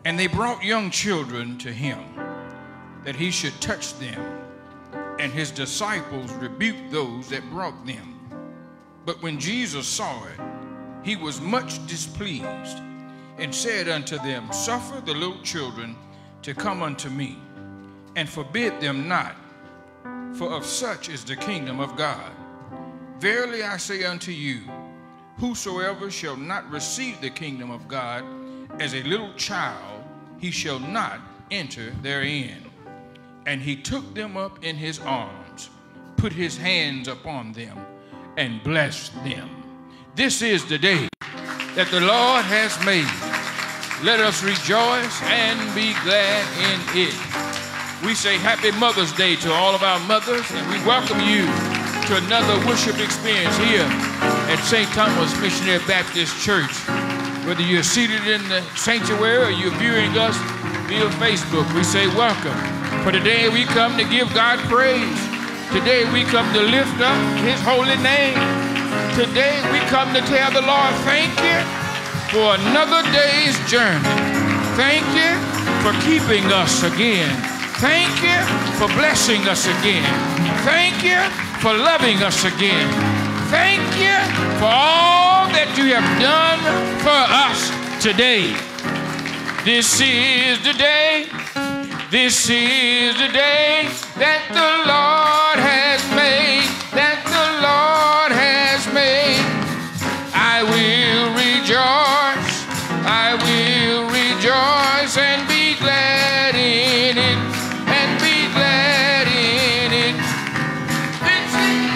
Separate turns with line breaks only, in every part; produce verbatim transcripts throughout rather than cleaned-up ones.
And they brought young children to him, that he should touch them. And his disciples rebuked those that brought them. But when Jesus saw it, he was much displeased, and said unto them, Suffer the little children to come unto me, and forbid them not, for of such is the kingdom of God. Verily I say unto you, whosoever shall not receive the kingdom of God as a little child, he shall not enter therein. And he took them up in his arms, put his hands upon them, and blessed them. This is the day that the Lord has made. Let us rejoice and be glad in it. We say Happy Mother's Day to all of our mothers, and we welcome you to another worship experience here at Saint Thomas Missionary Baptist Church. Whether you're seated in the sanctuary or you're viewing us via Facebook, we say welcome. For today we come to give God praise. Today we come to lift up his holy name. Today we come to tell the Lord thank you for another day's journey. Thank you for keeping us again. Thank you for blessing us again. Thank you for loving us again. Thank you for all that you have done for us today. This is the day, this is the day that the Lord has made, that the Lord has made. I will rejoice, I will rejoice and be glad in it, and be glad in it. This is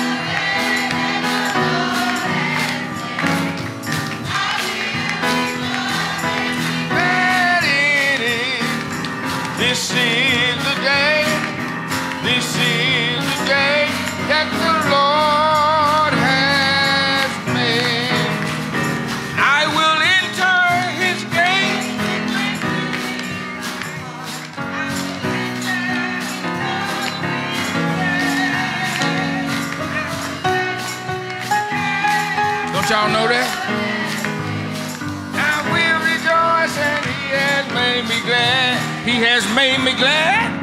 glad in it. This is the day, this is the day that the Lord has made. I will enter his gate. Don't y'all know that? I will rejoice and he has made me glad. He has made me glad.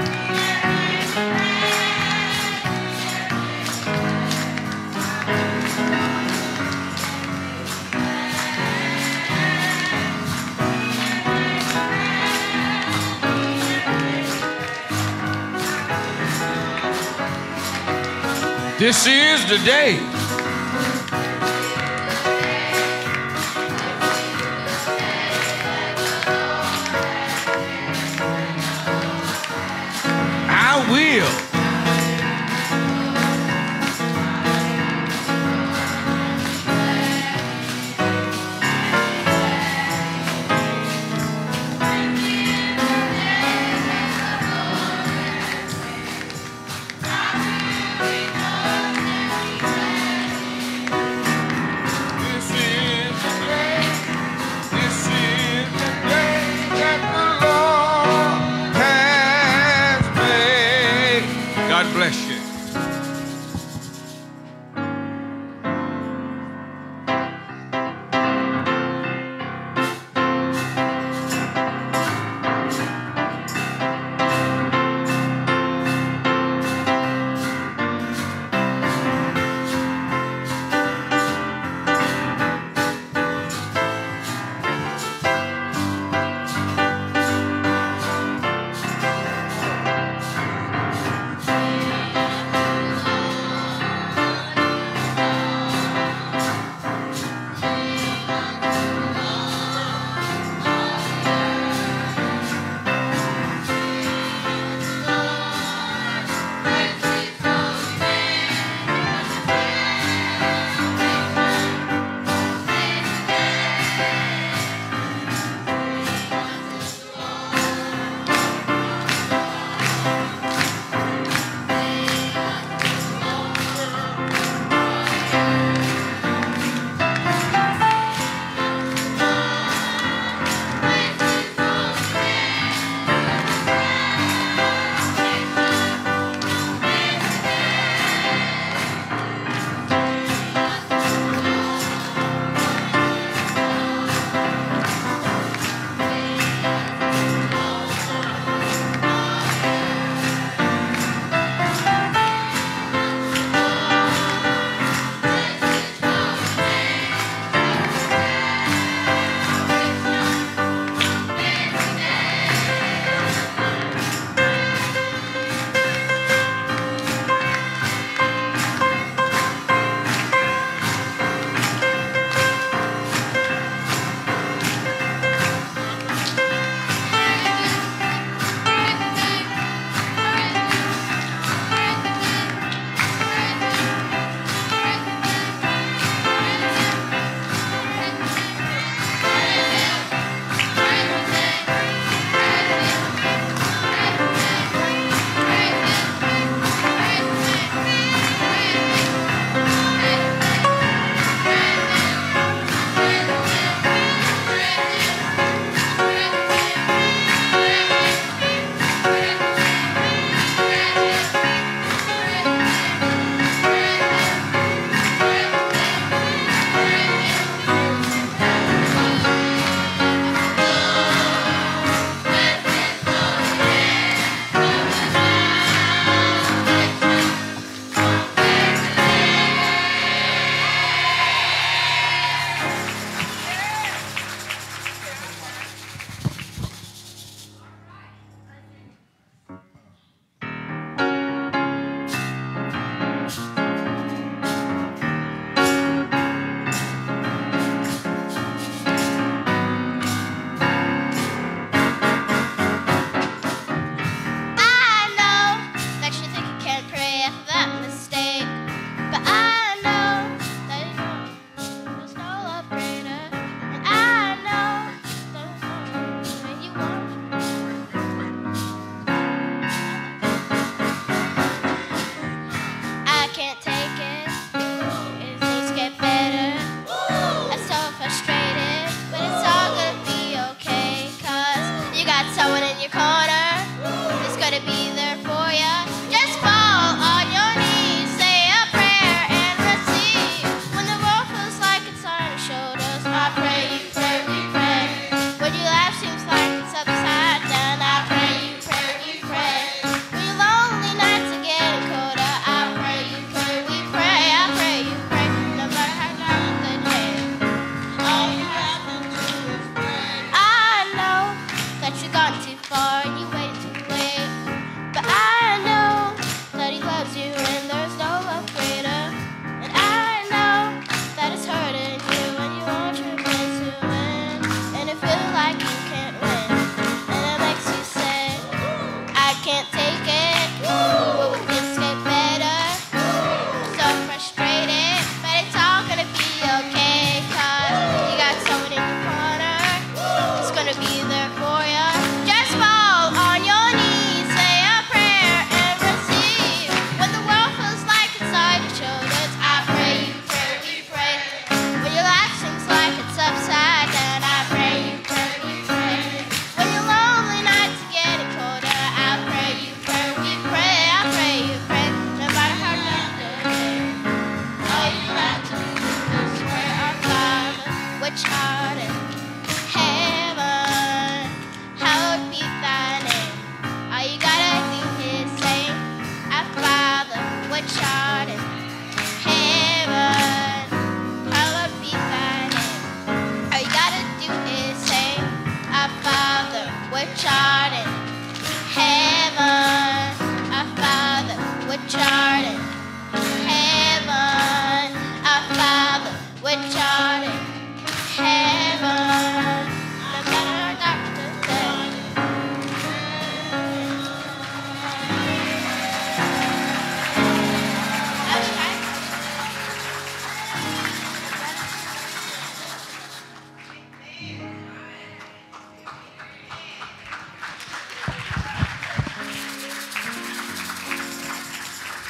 This is the day. I will.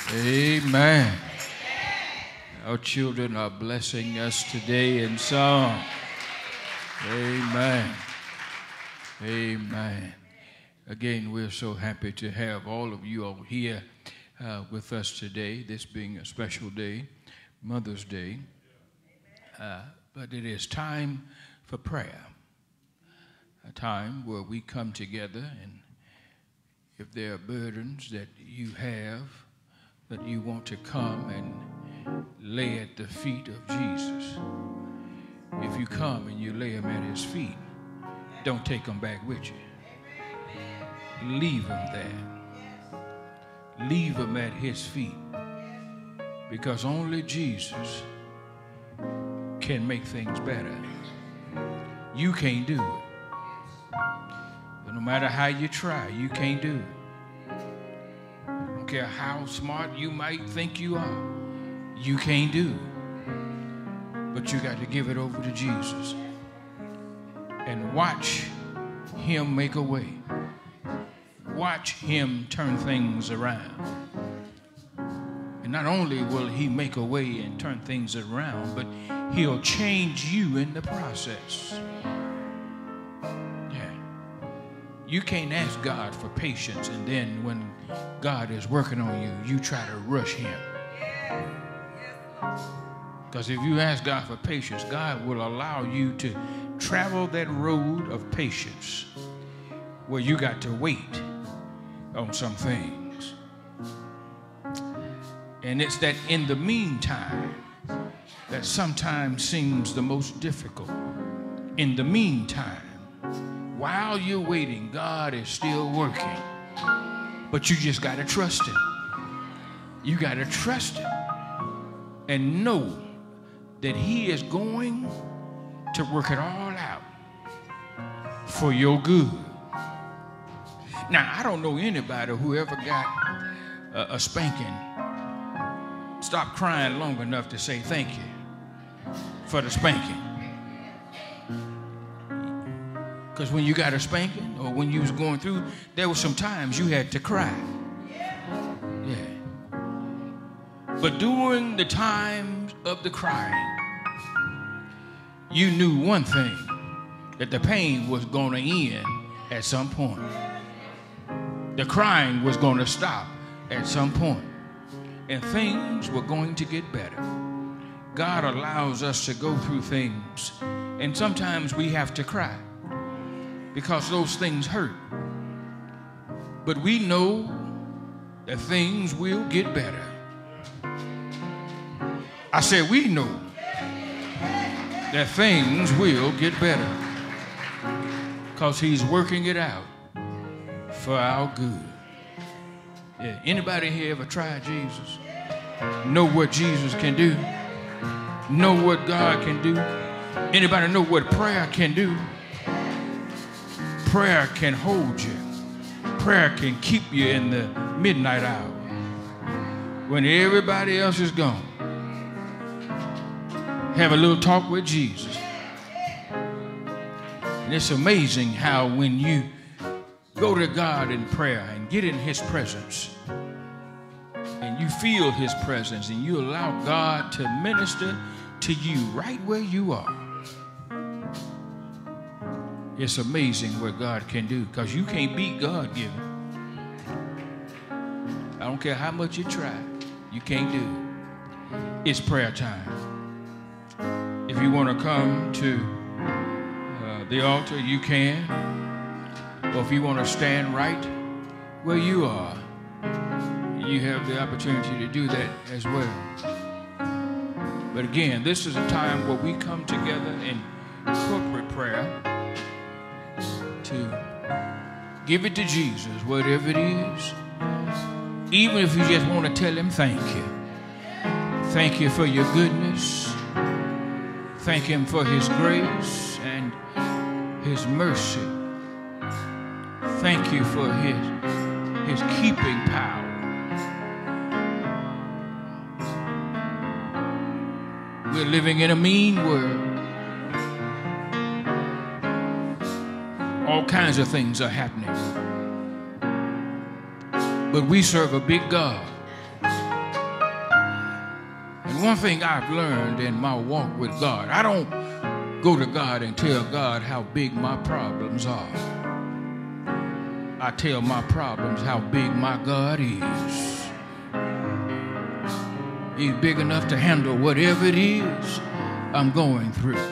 Amen. Our children are blessing us today in song. Amen. Amen. Again, we're so happy to have all of you all here uh, with us today, this being a special day, Mother's Day. Uh, but it is time for prayer, a time where we come together, and if there are burdens that you have that you want to come and lay at the feet of Jesus, if you come and you lay them at his feet, don't take them back with you. Leave them there. Leave them at his feet, because only Jesus can make things better. You can't do it. But no matter how you try, you can't do it. I don't care how smart you might think you are, you can't do it. But you got to give it over to Jesus and watch him make a way. Watch him turn things around. And not only will he make a way and turn things around, but he'll change you in the process. Yeah. You can't ask God for patience, and then when God is working on you, you try to rush him. Because if you ask God for patience, God will allow you to travel that road of patience where you got to wait on some things. And it's that in the meantime that sometimes seems the most difficult. In the meantime, while you're waiting, God is still working. But you just got to trust him. You got to trust him and know that he is going to work it all out for your good. Now, I don't know anybody who ever got a, a spanking, stopped crying long enough to say thank you for the spanking. Because when you got a spanking, or when you was going through, there were some times you had to cry. Yeah. But during the times of the crying, you knew one thing, that the pain was going to end at some point. The crying was going to stop at some point, and things were going to get better. God allows us to go through things, and sometimes we have to cry because those things hurt. But we know that things will get better. I said we know that things will get better because he's working it out for our good. Yeah. Anybody here ever tried Jesus? Know what Jesus can do? Know what God can do? Anybody know what prayer can do? Prayer can hold you. Prayer can keep you in the midnight hour when everybody else is gone. Have a little talk with Jesus. And it's amazing how when you go to God in prayer and get in his presence, and you feel his presence, and you allow God to minister to you right where you are, it's amazing what God can do, because you can't beat God-given. I don't care how much you try, you can't do it. It's prayer time. If you want to come to uh, the altar, you can. Or if you want to stand right where you are, you have the opportunity to do that as well. But again, this is a time where we come together in corporate prayer to give it to Jesus, whatever it is. Even if you just want to tell him thank you. Thank you for your goodness. Thank him for his grace and his mercy. Thank you for his, his keeping power. We're living in a mean world. All kinds of things are happening. But we serve a big God. one thing I've learned in my walk with God, I don't go to God and tell God how big my problems are. I tell my problems how big my God is. He's big enough to handle whatever it is I'm going through.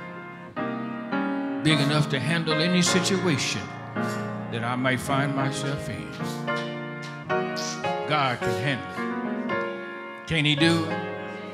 Big enough to handle any situation that I might find myself in. God can handle it. Can he do it?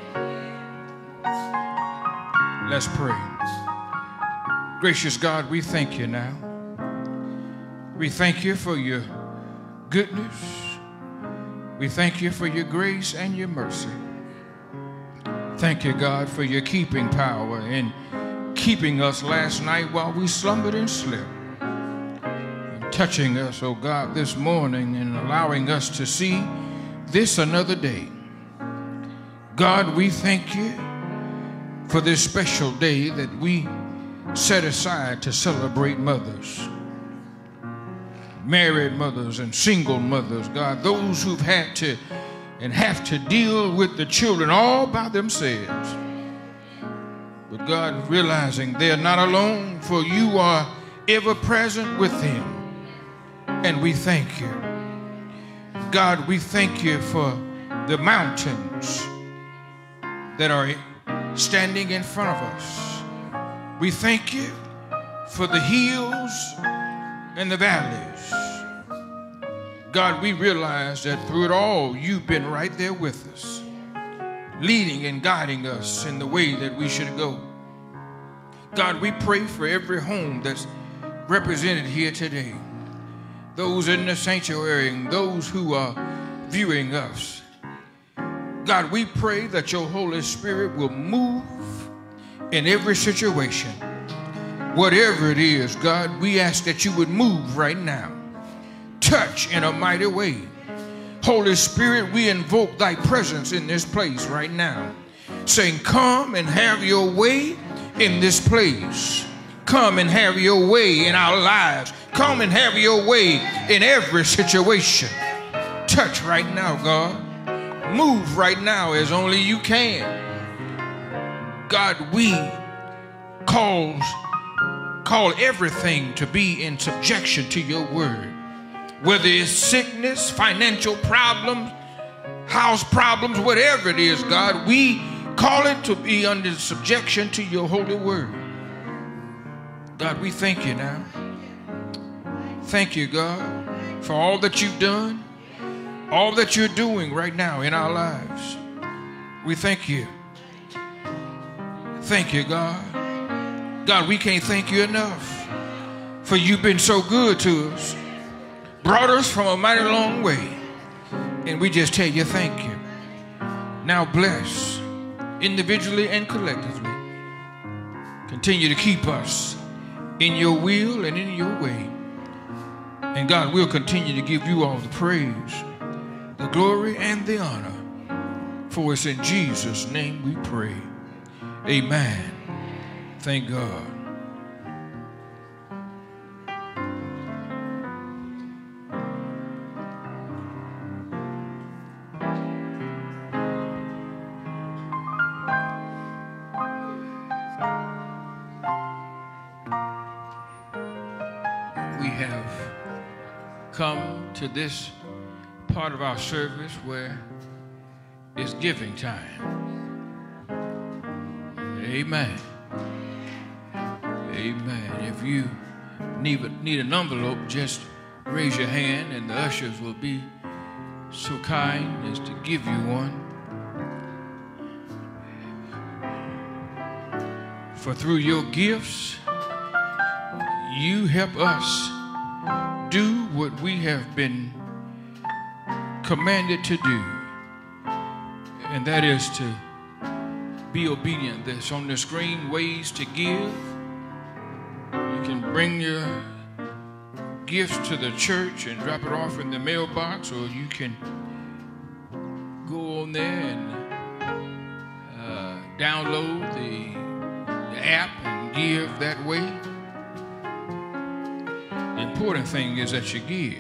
Let's pray. Gracious God, we thank you now. We thank you for your goodness. We thank you for your grace and your mercy. Thank you, God, for your keeping power in keeping us last night while we slumbered and slept. And touching us, oh God, this morning and allowing us to see this another day. God, we thank you for this special day that we set aside to celebrate mothers. Married mothers and single mothers, God, those who've had to and have to deal with the children all by themselves. But God, realizing they're not alone, for you are ever present with them. And we thank you. God, we thank you for the mountains that are standing in front of us. We thank you for the hills and the valleys. God, we realize that through it all, you've been right there with us, leading and guiding us in the way that we should go. God, we pray for every home that's represented here today, those in the sanctuary and those who are viewing us. God, we pray that your Holy Spirit will move in every situation. Whatever it is, God, we ask that you would move right now. Touch in a mighty way. Holy Spirit, we invoke thy presence in this place right now, saying, come and have your way in this place. Come and have your way in our lives. Come and have your way in every situation. Touch right now, God. Move right now as only you can. God, we call, call everything to be in subjection to your word. Whether it's sickness, financial problems, house problems, whatever it is, God, we call it to be under subjection to your holy word. God, we thank you now. Thank you, God, for all that you've done, all that you're doing right now in our lives. We thank you. Thank you, God. God, we can't thank you enough, for you've been so good to us. Brought us from a mighty long way. And we just tell you thank you. Now bless individually and collectively. Continue to keep us in your will and in your way. And God, we'll continue to give you all the praise, the glory, and the honor. For it's in Jesus' name we pray. Amen. Thank God. Come to this part of our service where it's giving time. Amen. Amen. If you need, need an envelope, just raise your hand and the ushers will be so kind as to give you one. For through your gifts, you help us do what we have been commanded to do, and that is to be obedient. There's on the screen ways to give. You can bring your gifts to the church and drop it off in the mailbox, or you can go on there and uh, download the, the app and give that way. The important thing is that you give.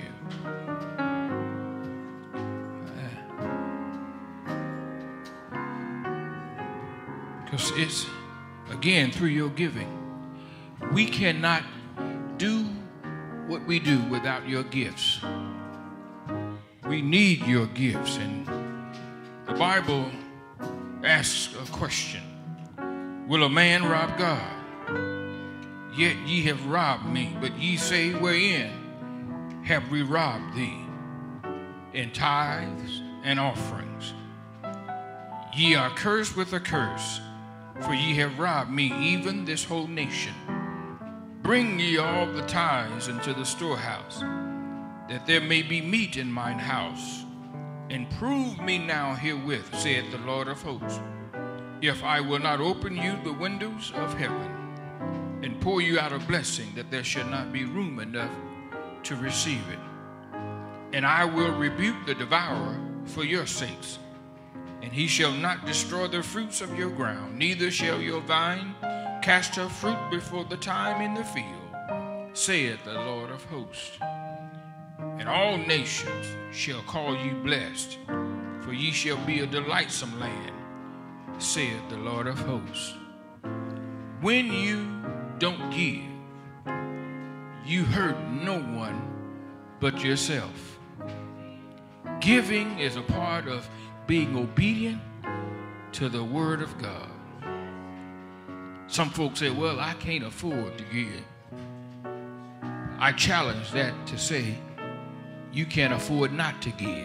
because it's, again, through your giving. We cannot do what we do without your gifts. We need your gifts. And the Bible asks a question. Will a man rob God? Yet ye have robbed me. But ye say, wherein have we robbed thee? In tithes and offerings. Ye are cursed with a curse, for ye have robbed me, even this whole nation. Bring ye all the tithes into the storehouse, that there may be meat in mine house. And prove me now herewith, saith the Lord of hosts, if I will not open you the windows of heaven, and pour you out a blessing, that there should not be room enough to receive it. And I will rebuke the devourer for your sakes, and he shall not destroy the fruits of your ground, neither shall your vine cast her fruit before the time in the field, saith the Lord of hosts. And all nations shall call you blessed, for ye shall be a delightsome land, saith the Lord of hosts. When you don't give, you hurt no one but yourself. Giving is a part of being obedient to the word of God. Some folks say, well, I can't afford to give. I challenge that to say, you can't afford not to give.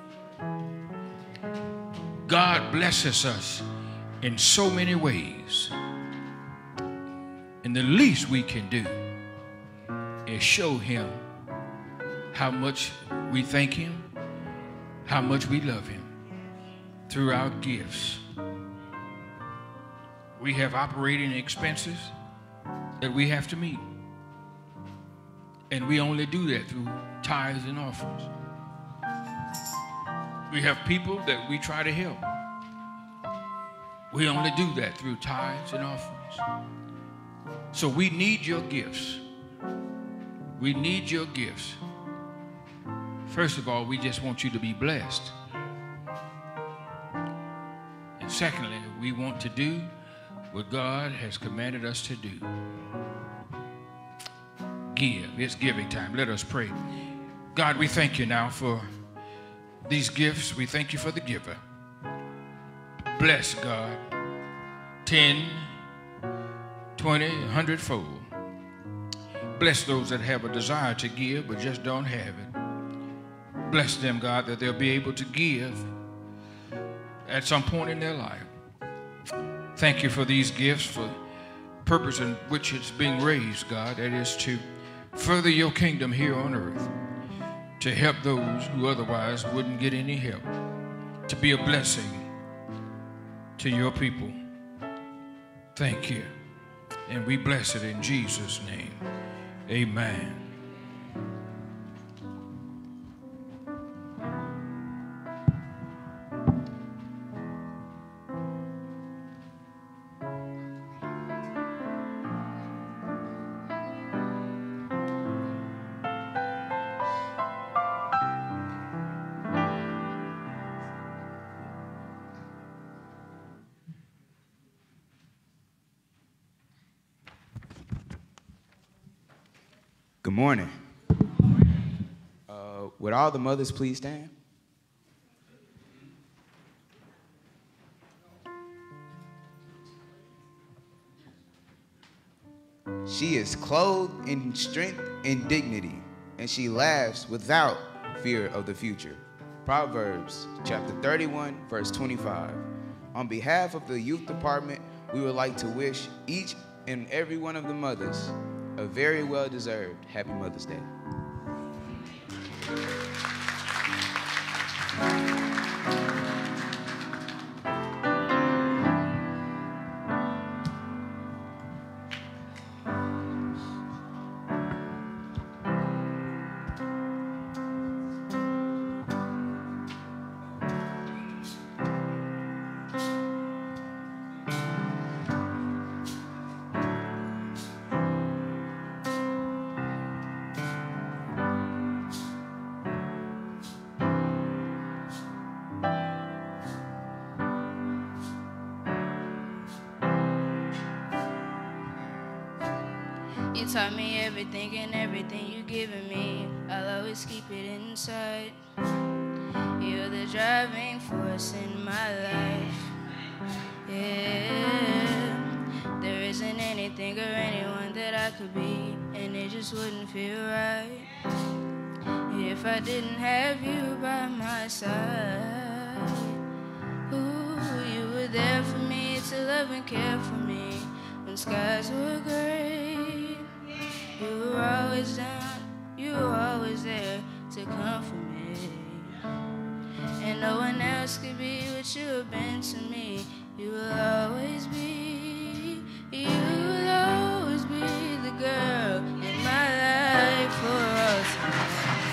God blesses us in so many ways. And the least we can do is show him how much we thank him, how much we love him through our gifts. We have operating expenses that we have to meet. And we only do that through tithes and offerings. We have people that we try to help. We only do that through tithes and offerings. So we need your gifts. We need your gifts. First of all, we just want you to be blessed. And secondly, we want to do what God has commanded us to do. Give. It's giving time. Let us pray. God, we thank you now for these gifts. We thank you for the giver. Bless, God, ten, twenty, a hundredfold. Bless those that have a desire to give but just don't have it. Bless them, God, that they'll be able to give at some point in their life. Thank you for these gifts, for purpose in which it's being raised, God. That is to further your kingdom here on earth, to help those who otherwise wouldn't get any help, to be a blessing to your people. Thank you. And we bless it in Jesus' name. Amen.
Good morning. Uh, would all the mothers please stand? She is clothed in strength and dignity, and she laughs without fear of the future. Proverbs chapter thirty-one, verse twenty-five. On behalf of the youth department, we would like to wish each and every one of the mothers a very well-deserved Happy Mother's Day.
You taught me everything and everything you given me, I'll always keep it inside. You're the driving force in my life. Yeah, there isn't anything or anyone that I could be, and it just wouldn't feel right if I didn't have you by my side. Ooh, you were there for me to love and care for me when skies were gray. You were always down, you were always there to comfort me. And no one else could be what you have been to me. You will always be, you will always be the girl in my life for all time.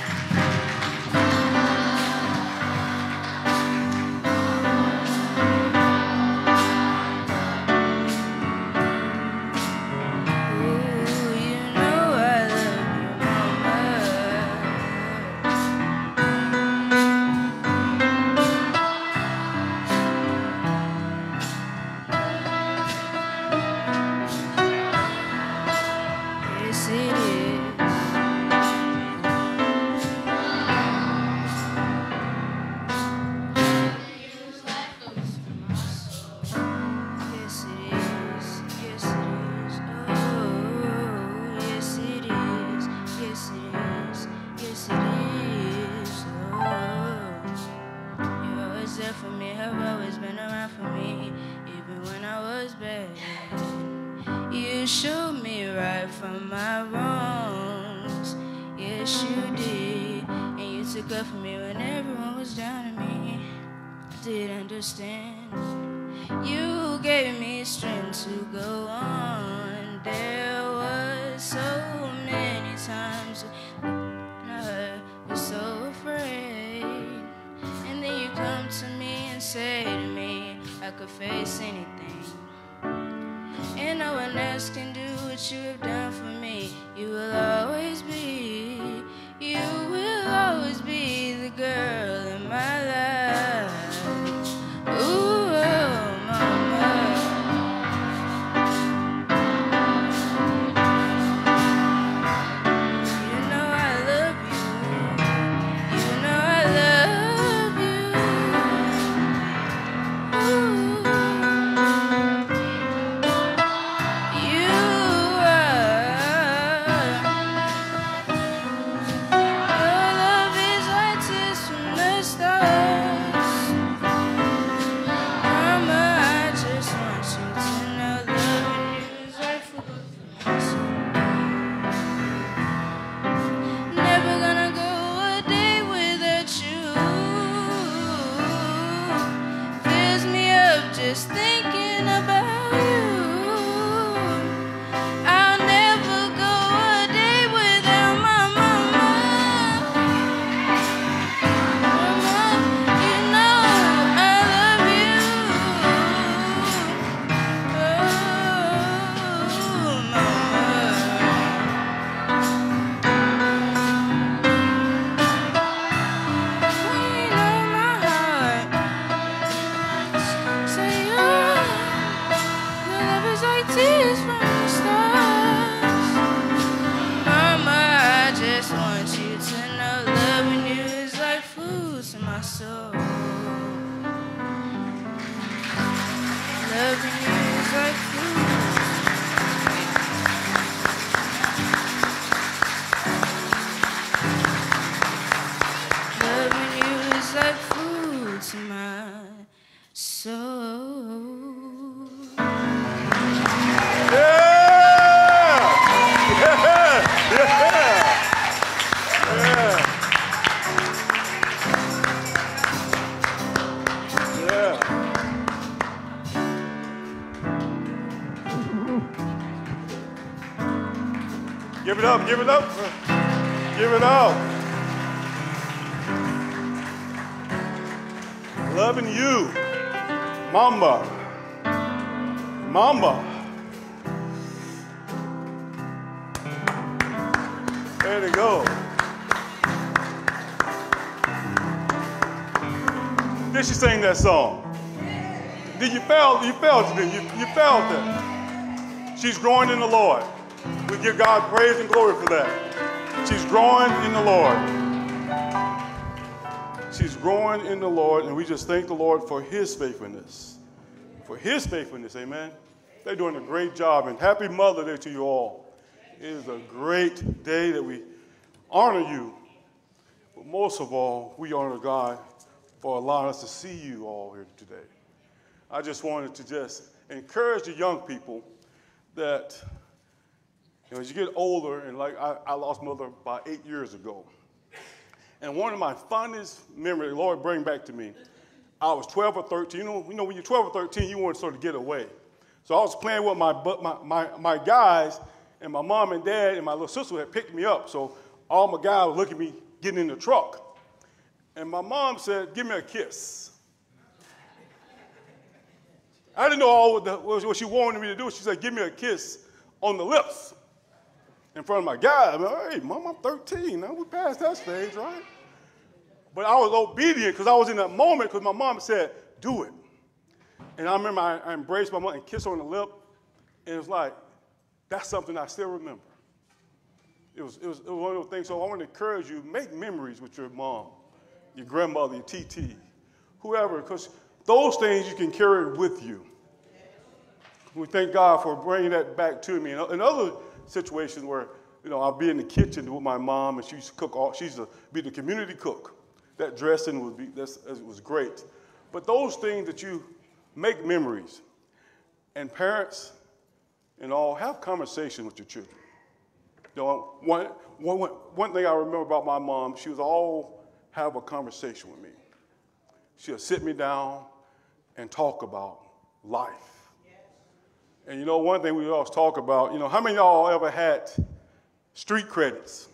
You gave me strength to go on. There was so many times I was so afraid, and then you come to me and say to me I could face anything, and no one else can do what you have done for me. You will always be, you will always be the girl in my life. Ooh, mama. You know I love you. You know I love you. Ooh. You are. Your love is like tears from the stars. Just thinking about you. I'll never go a day without my mama. Mama, you know I love you. Oh, mama. Queen of my heart. Say tears from the stars. Mama, I just want you to know loving you is like food to my soul. Loving you is like food. Loving you is like food to my soul.
Give it up, give it up, give it up. Loving you, Mamba, Mamba. There you go. Did she sing that song? Did you felt, you felt it, didn't you? You felt it. She's growing in the Lord. We give God praise and glory for that. She's growing in the Lord. She's growing in the Lord, and we just thank the Lord for his faithfulness. For his faithfulness, amen. They're doing a great job, and happy Mother Day to you all. It is a great day that we honor you. But most of all, we honor God for allowing us to see you all here today. I just wanted to just encourage the young people that, you know, as you get older, and like I, I lost mother about eight years ago. And one of my fondest memories, the Lord bring back to me, I was twelve or thirteen. You know, you know when you're twelve or thirteen, you want to sort of get away. So I was playing with my, my, my, my guys, and my mom and dad and my little sister had picked me up. So all my guys were looking at me getting in the truck. And my mom said, give me a kiss. I didn't know all what, the, what she wanted me to do. She said, give me a kiss on the lips in front of my guys. I'm like, hey, Mom, I'm thirteen. Now we passed that stage, right? But I was obedient because I was in that moment because my mom said, do it. And I remember I, I embraced my mom and kissed her on the lip. And it was like, that's something I still remember. It was, it was, it was one of those things. So I want to encourage you, make memories with your mom, your grandmother, your T T, whoever, because those things you can carry with you. We thank God for bringing that back to me. In other situations where, you know, I'll be in the kitchen with my mom, and she used to cook all, she used to be the community cook. That dressing would be, that's, it was great. But those things that you make memories, and parents and all, have conversation with your children. You know, one, one, one thing I remember about my mom, she was all have a conversation with me. She'll sit me down and talk about life. And you know, one thing we always talk about, you know, how many of y'all ever had street credits?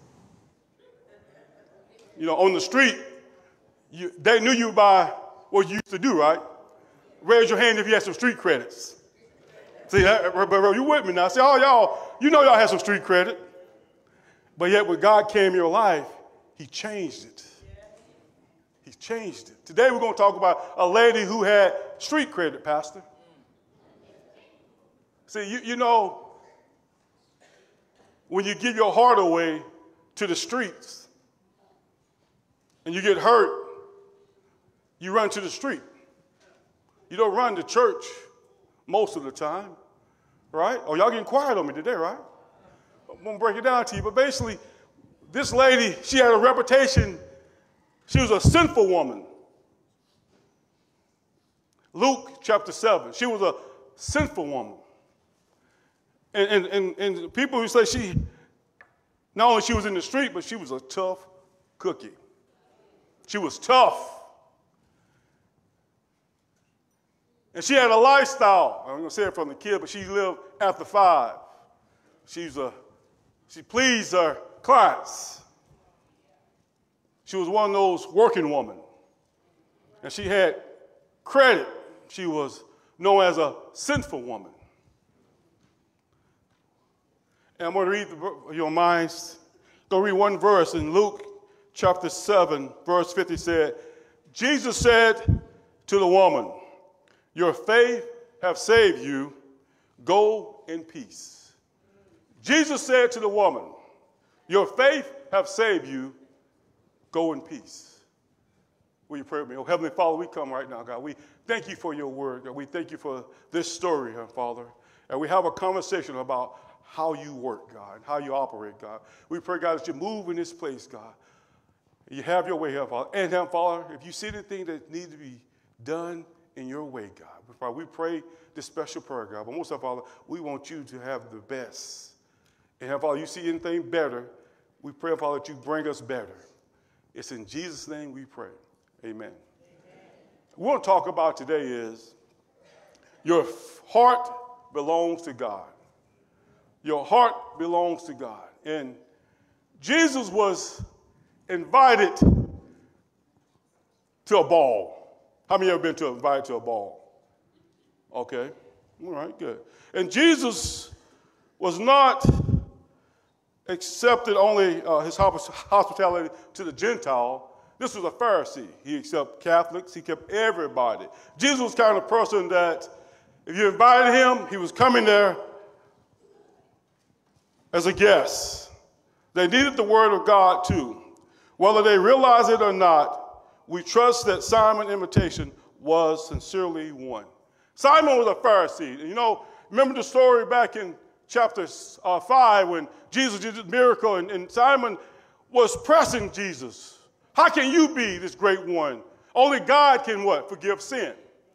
You know, on the street, you, they knew you by what you used to do, right? Raise your hand if you had some street credits. See, you with me now? See, all y'all, you know y'all had some street credit. But yet when God came in your life, he changed it. He changed it. Today we're going to talk about a lady who had street credit, Pastor. See, you, you know, when you give your heart away to the streets and you get hurt, you run to the street. You don't run to church most of the time, right? Oh, y'all getting quiet on me today, right? I'm going to break it down to you. But basically, this lady, she had a reputation. She was a sinful woman. Luke chapter seven. She was a sinful woman. And, and, and, and people who say she, not only she was in the street, but she was a tough cookie. She was tough. And she had a lifestyle. I'm going to say it from the kid, but she lived after five. She's a, she pleased her clients. She was one of those working women. And she had credit. She was known as a sinful woman. And I'm going to read the, your minds. Go read one verse in Luke chapter seven, verse fifty said, Jesus said to the woman, your faith have saved you. Go in peace. Jesus said to the woman, your faith have saved you. Go in peace. Will you pray with me? Oh, Heavenly Father, we come right now, God. We thank you for your word, God. We thank you for this story, Father. And we have a conversation about how you work, God, how you operate, God. We pray, God, that you move in this place, God. You have your way here, Father. And, Father, if you see anything that needs to be done in your way, God, Father, we pray this special prayer, God. But most of all, Father, we want you to have the best. And, Father, you see anything better, we pray, Father, that you bring us better. It's in Jesus' name we pray. Amen. Amen. What we want to talk about today is your heart belongs to God. Your heart belongs to God. And Jesus was invited to a ball. How many of you have been to invited to a ball? Okay. All right, good. And Jesus was not accepted only uh, his hospitality to the Gentile. This was a Pharisee. He accepted Catholics. He kept everybody. Jesus was kind of person that if you invited him, he was coming there as a guest. They needed the word of God too. Whether they realize it or not, we trust that Simon's invitation was sincerely won. Simon was a Pharisee. And you know, remember the story back in chapter uh, five when Jesus did this miracle and, and Simon was pressing Jesus. How can you be this great one? Only God can what? Forgive sin.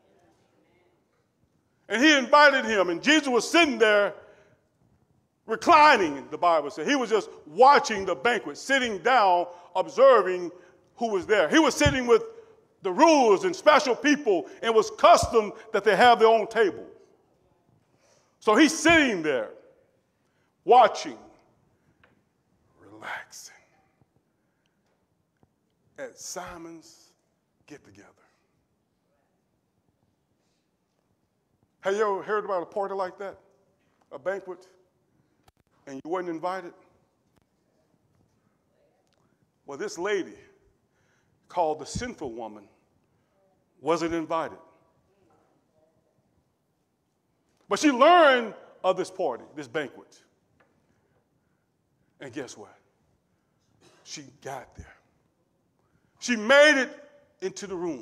And he invited him, and Jesus was sitting there reclining, the Bible said. He was just watching the banquet, sitting down, observing who was there. He was sitting with the rulers and special people, and it was custom that they have their own table. So he's sitting there, watching, relaxing at Simon's get-together. Have you ever heard about a party like that? A banquet? And you weren't invited? Well, this lady, called the sinful woman, wasn't invited. But she learned of this party, this banquet. And guess what? She got there. She made it into the room.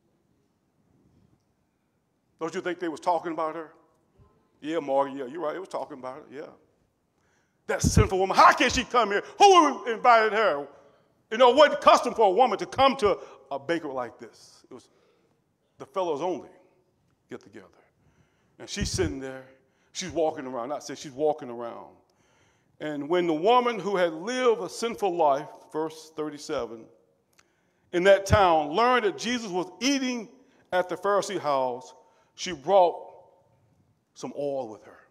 Don't you think they was talking about her? Yeah, Morgan, yeah, you're right. They was talking about her, yeah. That sinful woman, how can she come here? Who invited her? You know, it wasn't custom for a woman to come to a banquet like this. It was the fellows only get together. And she's sitting there. She's walking around. Not say she's walking around. And when the woman who had lived a sinful life, verse thirty-seven, in that town learned that Jesus was eating at the Pharisee house, she brought some oil with her.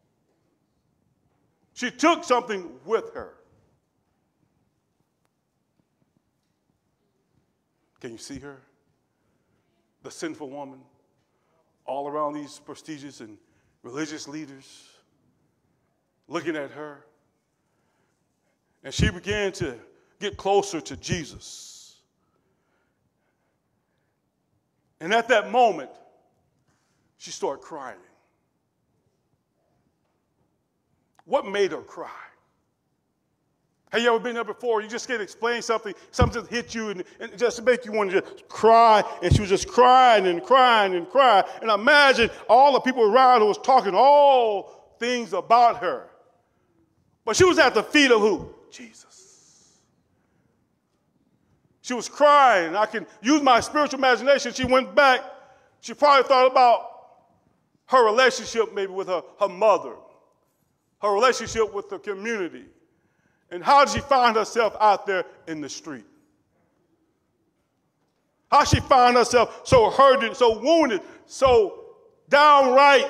She took something with her. Can you see her? The sinful woman, all around these prestigious and religious leaders, looking at her. And she began to get closer to Jesus. And at that moment, she started crying. What made her cry? Have you ever been there before? You just can't explain something, something just hit you and, and just make you want to just cry. And she was just crying and crying and crying. And imagine all the people around who was talking all things about her. But she was at the feet of who? Jesus. She was crying. I can use my spiritual imagination. She went back. She probably thought about her relationship maybe with her, her mother, her relationship with the community. And how did she find herself out there in the street? How she found herself so hurted, so wounded, so downright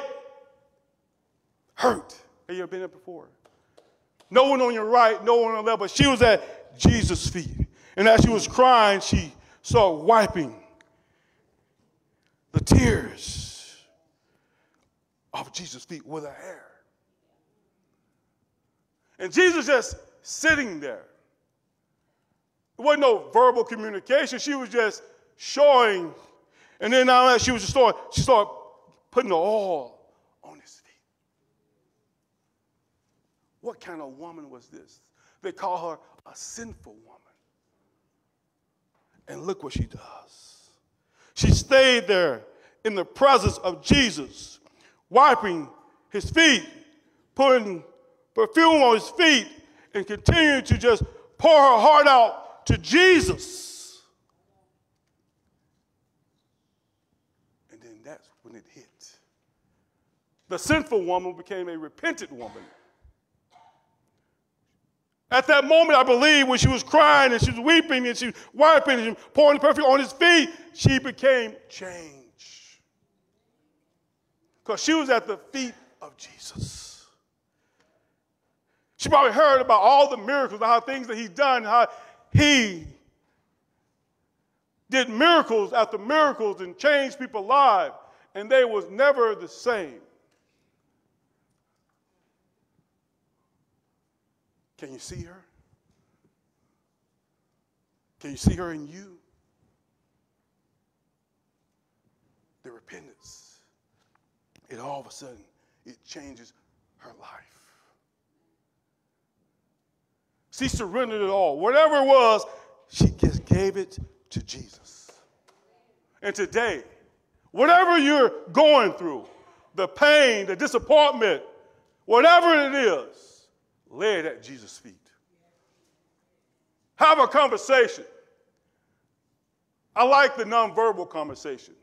hurt. Have you ever been there before? No one on your right, no one on the left, but she was at Jesus' feet. And as she was crying, she started wiping the tears off Jesus' feet with her hair. And Jesus just sitting there. It wasn't no verbal communication. She was just showing. And then now that she was just started, she started putting the oil on his feet. What kind of woman was this? They call her a sinful woman. And look what she does. She stayed there in the presence of Jesus, wiping his feet, putting perfume on his feet, and continuing to just pour her heart out to Jesus. And then that's when it hit. The sinful woman became a repentant woman. At that moment, I believe, when she was crying and she was weeping and she was wiping and pouring the perfume on his feet, she became changed. Because she was at the feet of Jesus. She probably heard about all the miracles, how things that he's done, how he did miracles after miracles and changed people's lives, and they was never the same. Can you see her? Can you see her in you? The repentance. It all of a sudden, it changes her life. She surrendered it all. Whatever it was, she just gave it to Jesus. And today, whatever you're going through, the pain, the disappointment, whatever it is, lay it at Jesus' feet. Have a conversation. I like the nonverbal conversation.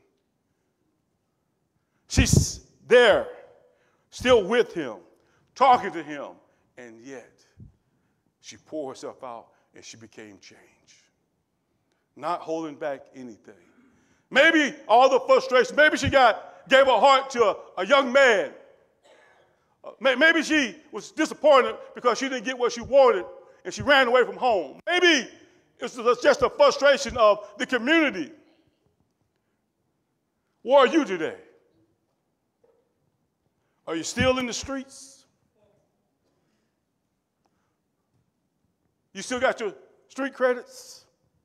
She's there, still with him, talking to him, and yet she poured herself out and she became changed. Not holding back anything. Maybe all the frustration, maybe she got gave her heart to a, a young man. Uh, maybe she was disappointed because she didn't get what she wanted and she ran away from home. Maybe it was just a frustration of the community. Where are you today? Are you still in the streets? You still got your street credits?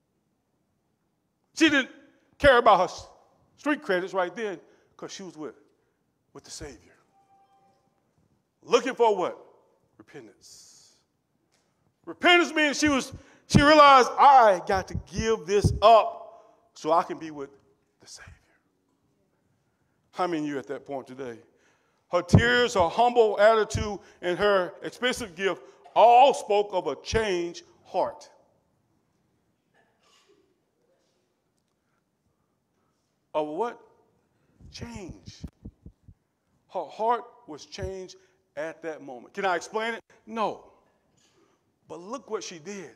She didn't care about her street credits right then because she was with, with the Savior. Looking for what? Repentance. Repentance means she was, she realized, I got to give this up so I can be with the Savior. How many of you at that point today? Her tears, her humble attitude, and her expensive gift all spoke of a changed heart. Of what? Change. Her heart was changed at that moment. Can I explain it? No. But look what she did.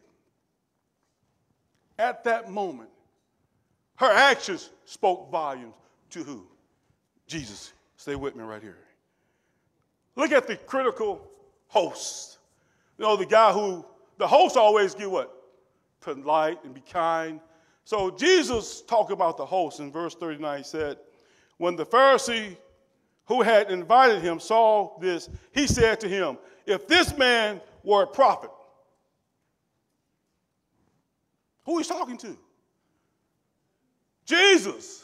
At that moment, her actions spoke volumes to who? Jesus. Stay with me right here. Look at the critical host. You know, the guy who, the host always get what? Polite and be kind. So Jesus talked about the host in verse thirty-nine. He said, when the Pharisee who had invited him saw this, he said to him, if this man were a prophet. Who he's talking to? Jesus.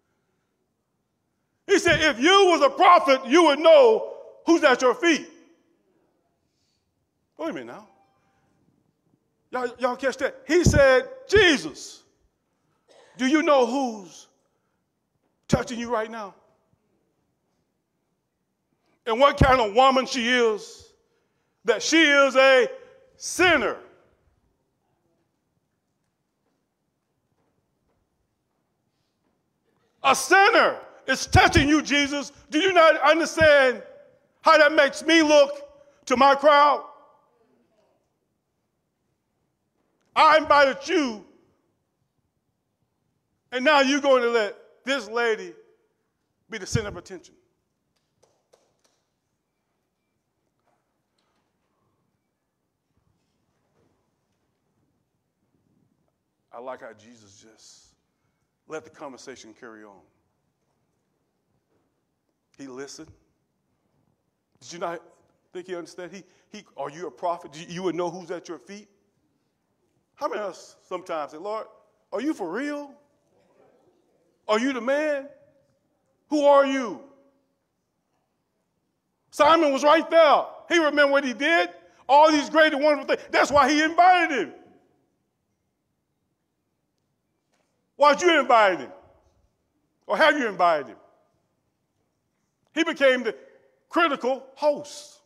He said, if you was a prophet, you would know who's at your feet. Wait a minute now. Y'all, y'all catch that? He said, Jesus, do you know who's touching you right now? And what kind of woman she is? That she is a sinner. A sinner is touching you, Jesus. Do you not understand how that makes me look to my crowd? I invited you, and now you're going to let this lady be the center of attention. I like how Jesus just let the conversation carry on. He listened. Did you not think he understood? He, he, are you a prophet? You, you would know who's at your feet? How many of us sometimes say, Lord, are you for real? Are you the man? Who are you? Simon was right there. He remembered what he did. All these great and wonderful things. That's why he invited him. Why'd you invite him? Or have you invited him? He became the critical host.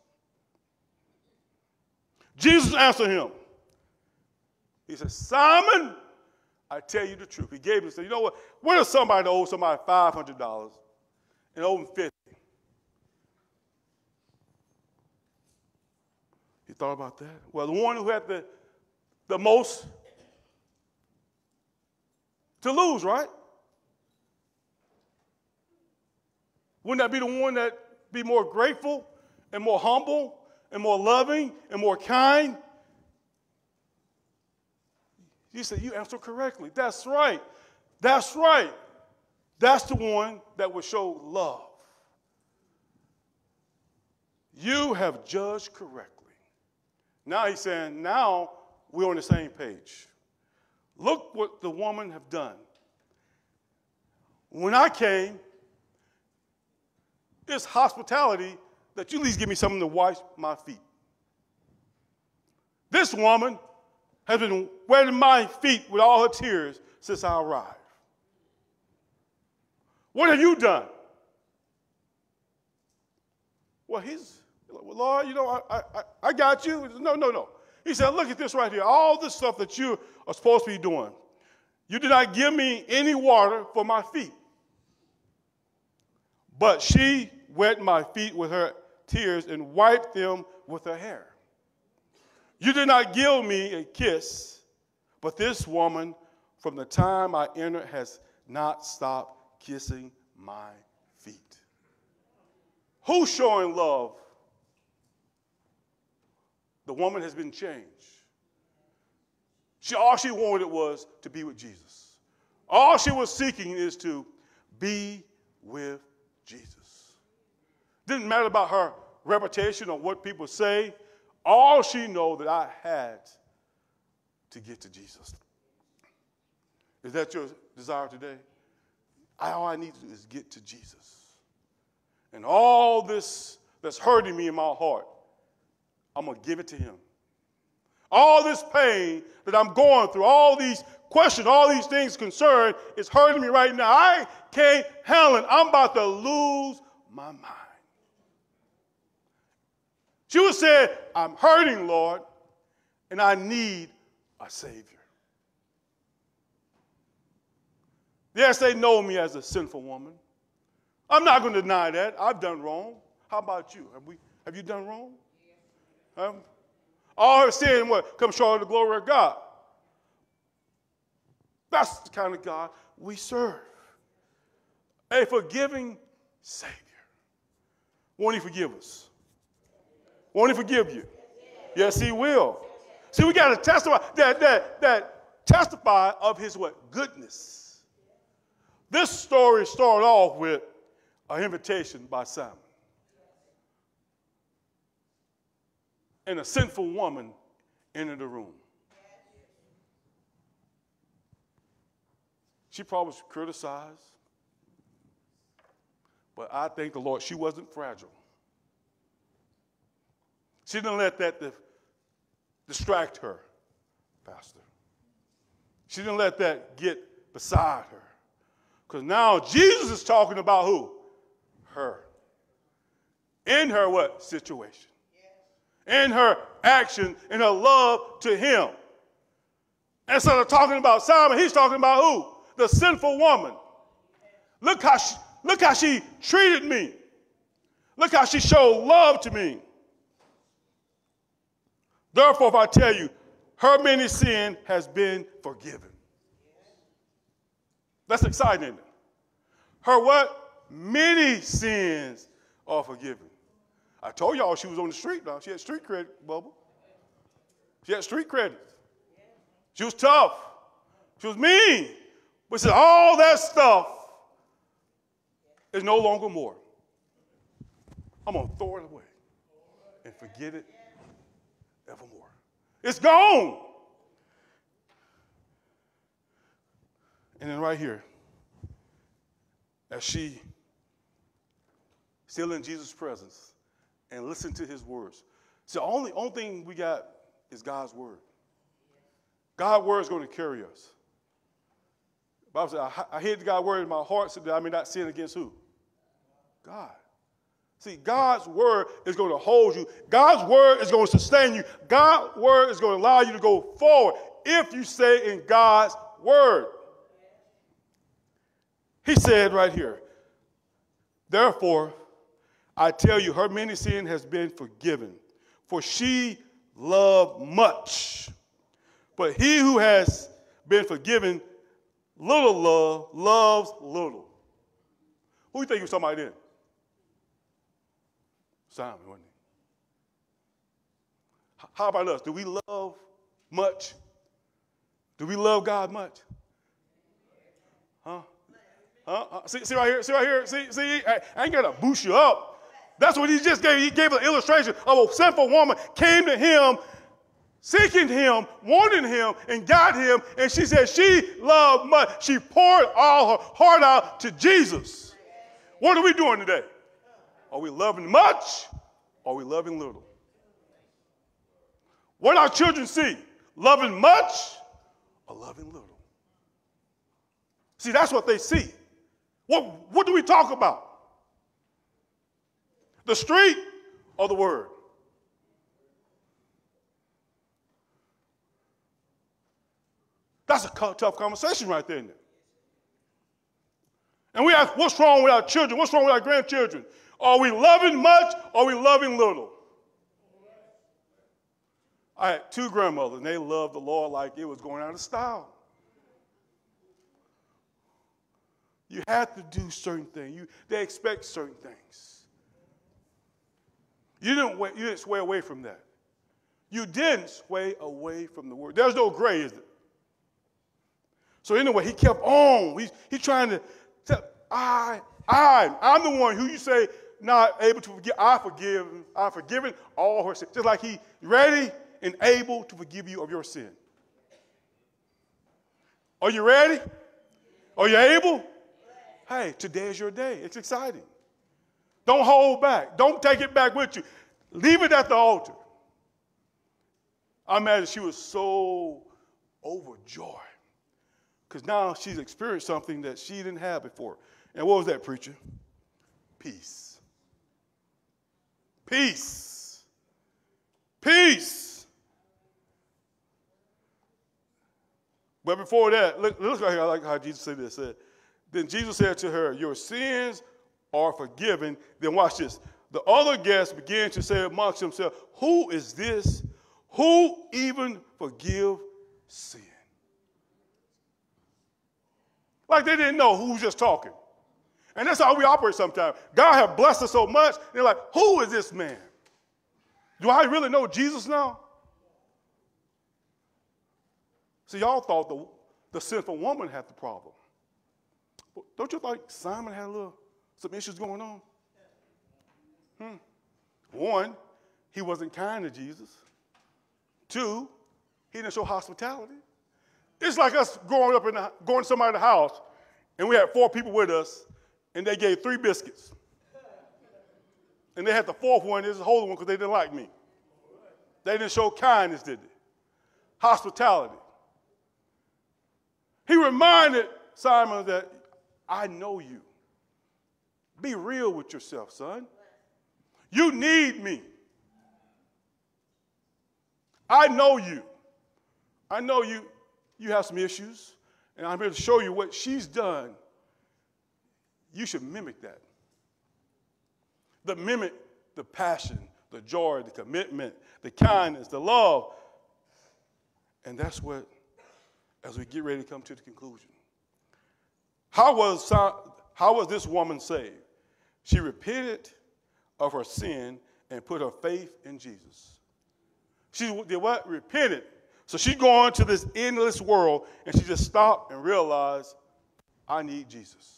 Jesus answered him. He said, Simon, I tell you the truth. He gave him, said, you know what? What if somebody owes somebody five hundred dollars and owed him fifty dollars? You thought about that? Well, the one who had the, the most to lose, right? Wouldn't that be the one that be more grateful and more humble and more loving and more kind? You said, you answered correctly. That's right. That's right. That's the one that would show love. You have judged correctly. Now he's saying, now we're on the same page. Look what the woman have done. When I came, it's hospitality that you at least give me something to wash my feet. This woman has been wetting my feet with all her tears since I arrived. What have you done? Well, he's, well, Lord, you know, I, I, I got you. No, no, no. He said, look at this right here. All this stuff that you are supposed to be doing. You did not give me any water for my feet. But she wet my feet with her tears and wiped them with her hair. You did not give me a kiss, but this woman, from the time I entered, has not stopped kissing my feet. Who's showing love? The woman has been changed. She, all she wanted was to be with Jesus. All she was seeking is to be with Jesus. Didn't matter about her reputation or what people say. All she knew that I had to get to Jesus. Is that your desire today? I, all I need to do is get to Jesus. And all this that's hurting me in my heart, I'm going to give it to him. All this pain that I'm going through, all these questions, all these things concerned, is hurting me right now. I can't handle it. I'm about to lose my mind. She would say, I'm hurting, Lord, and I need a Savior. Yes, they know me as a sinful woman. I'm not going to deny that. I've done wrong. How about you? Have we? Have you done wrong? Um, all her sin, what? Come short of the glory of God. That's the kind of God we serve. A forgiving Savior. Won't he forgive us? Won't he forgive you? Yes, he will. See, we got to testify that that that testify of his what? Goodness. This story started off with an invitation by Simon. And a sinful woman entered the room. She probably was criticized. But I thank the Lord she wasn't fragile. She didn't let that distract her, Pastor. She didn't let that get beside her. Because now Jesus is talking about who? Her. In her what? Situation. In her action, in her love to him. Instead of talking about Simon, he's talking about who? The sinful woman. Look how she, look how she treated me. Look how she showed love to me. Therefore, if I tell you, her many sin has been forgiven. That's exciting, isn't it? Her what? Many sins are forgiven. I told y'all she was on the street now. She had street credit, Bubba. She had street credit. She was tough. She was mean. But said all that stuff is no longer more. I'm going to throw it away and forget it evermore. It's gone. And then right here, as she still in Jesus' presence, and listen to his words. So the only, only thing we got is God's word. God's word is going to carry us. The Bible said, I, I hid God's word in my heart so that I may not sin against who? God. See, God's word is going to hold you. God's word is going to sustain you. God's word is going to allow you to go forward if you stay in God's word. He said right here, therefore, I tell you, her many sin has been forgiven, for she loved much. But he who has been forgiven little love, loves little. Who do you think he was talking about then? Simon, wasn't he? How about us? Do we love much? Do we love God much? Huh? Huh? huh? See, see right here? See right here? See, see? I, I ain't got to boost you up. That's what he just gave. He gave an illustration of a sinful woman came to him, seeking him, wanting him, and got him. And she said she loved much. She poured all her heart out to Jesus. What are we doing today? Are we loving much or are we loving little? What our children see, loving much or loving little. See, that's what they see. What, what do we talk about? The street or the word? That's a tough conversation right there, isn't it? And we ask, what's wrong with our children? What's wrong with our grandchildren? Are we loving much or are we loving little? I had two grandmothers, and they loved the Lord like it was going out of style. You have to do certain things. You, they expect certain things. You didn't, you didn't sway away from that. You didn't sway away from the word. There's no gray, is it? So anyway, he kept on. He's, he's trying to tell, I, I, I'm the one who you say not able to forgive. I forgive. I've forgiven all her sins. Just like he ready and able to forgive you of your sin. Are you ready? Are you able? Hey, today is your day. It's exciting. Don't hold back. Don't take it back with you. Leave it at the altar. I imagine she was so overjoyed because now she's experienced something that she didn't have before. And what was that, preacher? Peace. Peace. Peace. But before that, look, look right here, I like how Jesus said this. Said, then Jesus said to her, your sins are forgiven. Then watch this. The other guests began to say amongst themselves, who is this? Who even forgive sin? Like they didn't know who was just talking. And that's how we operate sometimes. God has blessed us so much, they're like, who is this man? Do I really know Jesus now? See, y'all thought the, the sinful woman had the problem. But don't you think Simon had a little, some issues going on? Hmm. One, he wasn't kind to Jesus. Two, he didn't show hospitality. It's like us growing up in the, going to somebody's house, and we had four people with us, and they gave three biscuits. And they had the fourth one, this is a holy one, because they didn't like me. They didn't show kindness, did they? Hospitality. He reminded Simon that, I know you. Be real with yourself, son. You need me. I know you. I know you, you have some issues, and I'm here to show you what she's done. You should mimic that. The mimic the passion, the joy, the commitment, the kindness, the love. And that's what, as we get ready to come to the conclusion. How was, how was this woman saved? She repented of her sin and put her faith in Jesus. She did what? Repented. So she's going to this endless world, and she just stopped and realized, I need Jesus.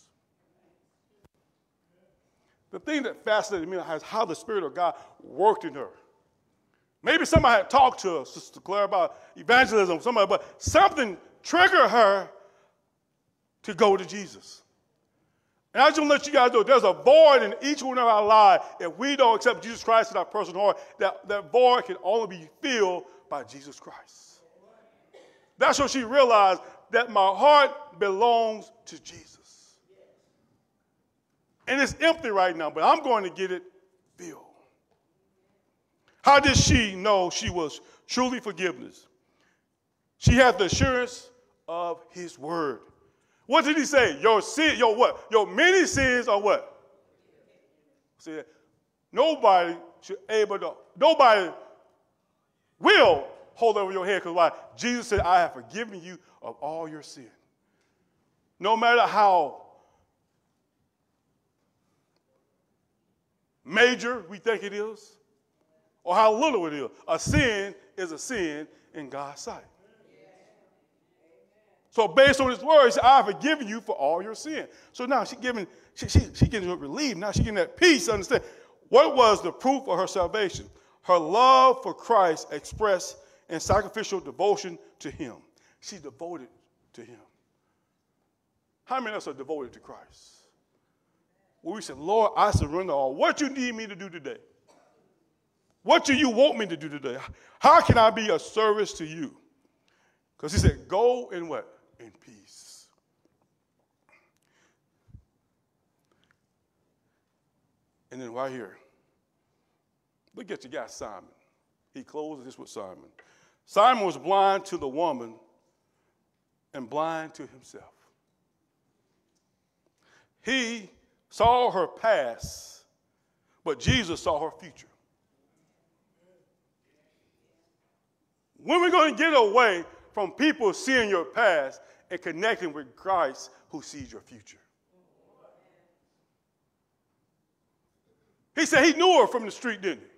The thing that fascinated me is how the Spirit of God worked in her. Maybe somebody had talked to her, Sister Claire, about evangelism, somebody, but something triggered her to go to Jesus. And I just want to let you guys know there's a void in each one of our lives if we don't accept Jesus Christ in our personal heart. That, that void can only be filled by Jesus Christ. That's when she realized that my heart belongs to Jesus. And it's empty right now, but I'm going to get it filled. How did she know she was truly forgiven? She had the assurance of his word. What did he say? Your sin, your what? Your many sins are what? See, nobody should able to, nobody will hold over your head, because why? Jesus said, I have forgiven you of all your sin. No matter how major we think it is, or how little it is, a sin is a sin in God's sight. So based on his word, he said, I have forgiven you for all your sin. So now she's giving, she, she, she getting relief. Now she's getting that peace to understand. What was the proof of her salvation? Her love for Christ expressed in sacrificial devotion to him. She's devoted to him. How many of us are devoted to Christ? Well, we said, Lord, I surrender all. What you need me to do today? What do you want me to do today? How can I be of service to you? Because he said, go in what? In peace. And then right here, look at your guy Simon. He closes this with Simon. Simon was blind to the woman and blind to himself. He saw her past, but Jesus saw her future. When are we going to get away from people seeing your past and connecting with Christ who sees your future? He said he knew her from the street, didn't he?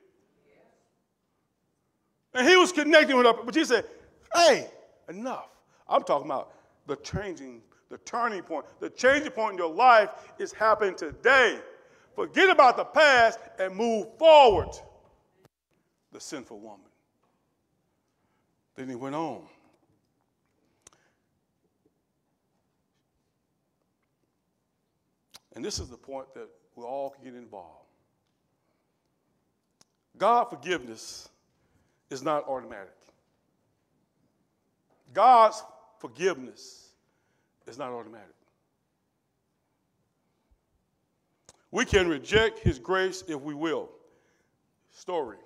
And he was connecting with her, but he said, hey, enough. I'm talking about the changing, the turning point. The changing point in your life is happening today. Forget about the past and move forward. The sinful woman. Then he went on. And this is the point that we all can get involved. God's forgiveness is not automatic. God's forgiveness is not automatic. We can reject his grace if we will. Story.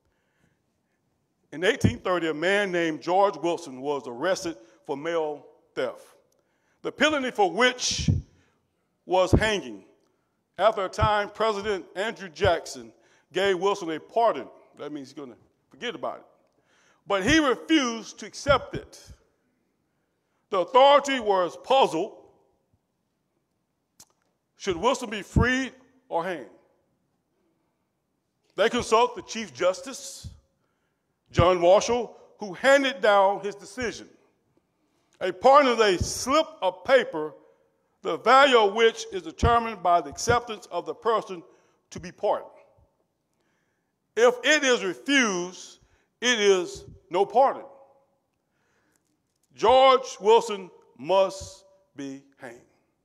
In eighteen thirty, a man named George Wilson was arrested for mail theft, the penalty for which was hanging. After a time, President Andrew Jackson gave Wilson a pardon. That means he's going to forget about it. But he refused to accept it. The authority was puzzled. Should Wilson be freed or hanged? They consult the Chief Justice, John Marshall, who handed down his decision. A pardon is a slip of paper, the value of which is determined by the acceptance of the person to be pardoned. If it is refused, it is no pardon. George Wilson must be hanged.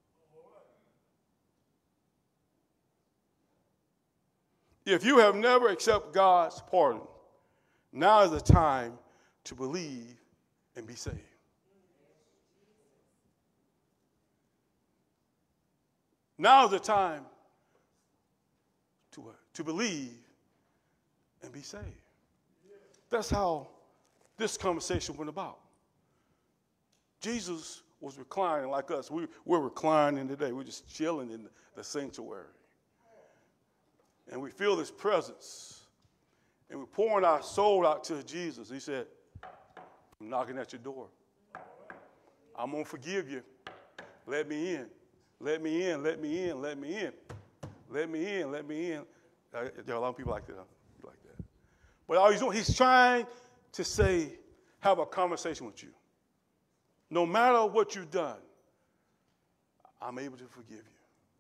If you have never accepted God's pardon, now is the time to believe and be saved. Now is the time to, uh, to believe and be saved. That's how this conversation went about. Jesus was reclining like us. We, we're reclining today. We're just chilling in the sanctuary. And we feel his presence. And we're pouring our soul out to Jesus. He said, I'm knocking at your door. I'm going to forgive you. Let me in. Let me in. Let me in. Let me in. Let me in. Let me in. There are a lot of people like that. Huh? Like that. But all he's doing, he's trying to say, have a conversation with you. No matter what you've done, I'm able to forgive you.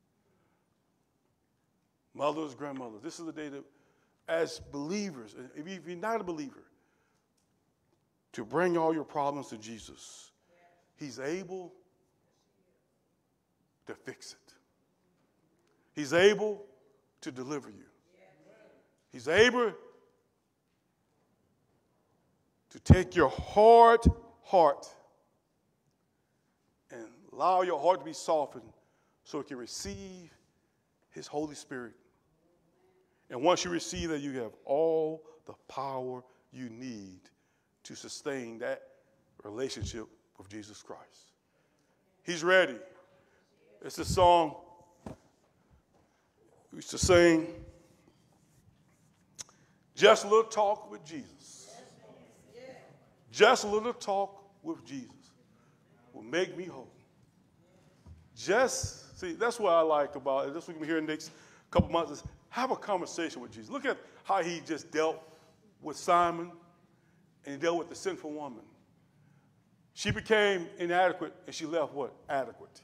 Mothers, grandmothers, this is the day that, as believers, if you're not a believer, to bring all your problems to Jesus. He's able to fix it. He's able to deliver you. He's able to take your hard heart and allow your heart to be softened so it can receive his Holy Spirit. And once you receive that, you have all the power you need to sustain that relationship with Jesus Christ. He's ready. It's a song we used to sing, just a little talk with Jesus. Just a little talk with Jesus will make me whole. Just, see, that's what I like about it. That's what we can hear in the next couple months is have a conversation with Jesus. Look at how he just dealt with Simon and he dealt with the sinful woman. She became inadequate and she left what? Adequate.